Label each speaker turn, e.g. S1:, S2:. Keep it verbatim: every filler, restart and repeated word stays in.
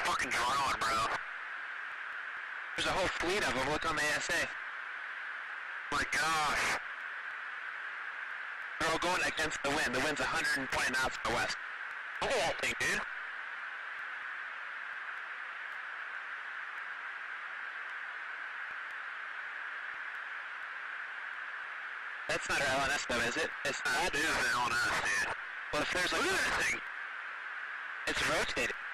S1: fucking drone, bro.
S2: There's a whole fleet of them. Look on the A S A.
S1: My gosh.
S2: They're all going against the wind. The wind's one hundred twenty knots to the west.
S1: Look at that thing, dude.
S2: That's not our L N S though, is it? It's not.
S1: That is the L N S, dude.
S2: Well, if there's like...
S1: Look at that thing.
S2: It's rotating.